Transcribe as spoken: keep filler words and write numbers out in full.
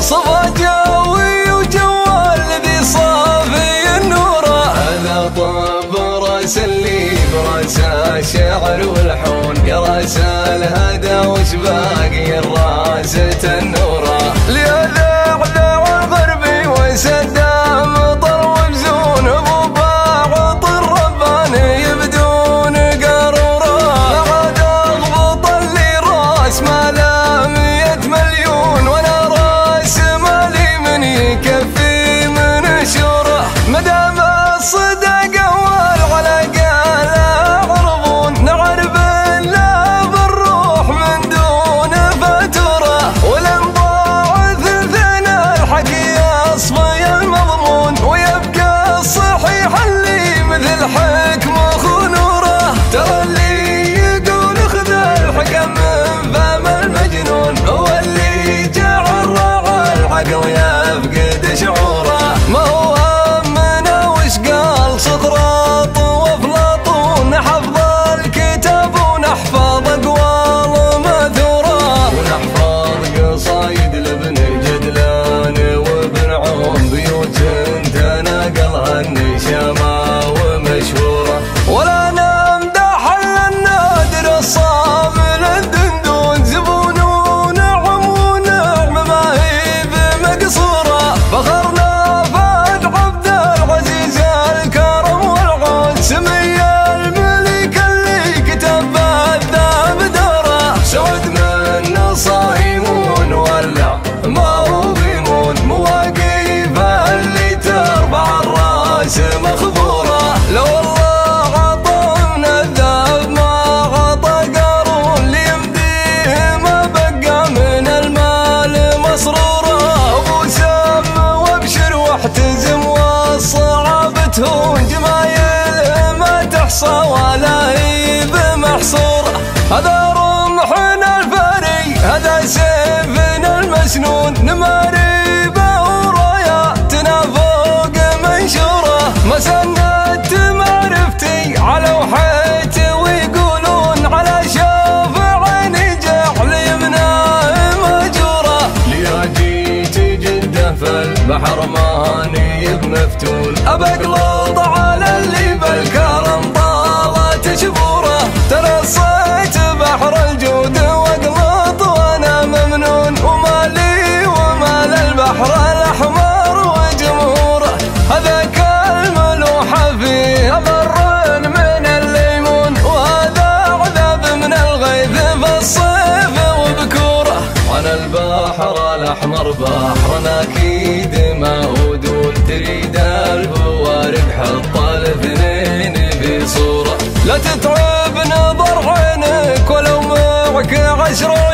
صفا جوي وجوال ذي صافي النوره. هذا طب راس اللي براس الشعر والحون، قراس الهدى وش باقي الراس تنوره. لهذا عذا الغربي وسدام طر وبزون ابو باعط الرباني يبدون قاروره. بعد اضبط اللي راس ماله مية مليون، وانا راس مالي من يكفي من شوره. مدام الصدق اول على قاله عربون، نعرف لا بالروح من دون فاتوره. ولم ضاع ثلثين الحكي يصفي المضمون، ويبقى الصحيح اللي مثل حكم خنوره. ترى اللي يقول خذ الحكم من فم المجنون، هو اللي جعل راعى العقل يفقد شعوره. ما هو همنا وش قال سقراط وافلاطون، نحفظ الكتاب ونحفظ اقوال ماثوره. ونحفظ قصايد لابن جدلان وابن عون، بيوت تناقلها النشامه ومشهوره. ولا نمدح الا النادر الصامل الدندون، زبون ونعم ونعم ما هي بمقصوره. فخرنا فهد عبد العزيز الكرم والعود، سمي الملك اللي كتب الذهب دوره. سعد من صايمون ولع ما هو بيمون، مواقيفه اللي تربع الراس مخبوره. لو الله عطى من الذهب ما عطى قارون، ليمديه ما بقى من المال مسروره. ابو سم وابشر واحتزم والصعاب تهون، جمايل ما تحصى ولا هي بمحصوره. هذا رمحنا الفاري هذا سيفنا المسنون، نماريبه وراياتنا فوق منشوره. ما سندت معرفتي على وحيتي، ويقولون على شوف عيني جعل يمناه مهجوره. ليا جيت جده في البحر ماني بمفتون، ابقلط على اللي بالكرم طالت شبوره. ترصيت بحر الجود واقلط وانا ممنون، ومالي ومال البحر الاحمر وجمهوره. هذاك الملوحه فيه ضر من الليمون، وهذا عذاب من الغيث في الصيف وبكوره. وانا البحر الاحمر بحرنا اكيد ما هو دون، تريد البوارق حط الاثنين في صوره. لا تتعب نظر عينك ولو معك عشرة